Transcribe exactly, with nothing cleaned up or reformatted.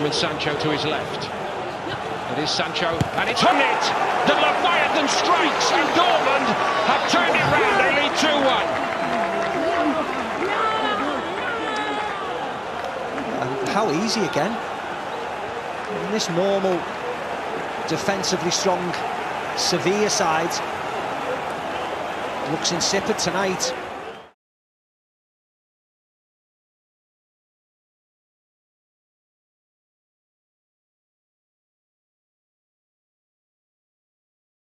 with Sancho to his left. It is Sancho, and it's on it! The Leviathan strikes, and Dortmund have turned it round. They lead two one. And how easy again. In this normal, defensively strong Sevilla side looks insipid tonight.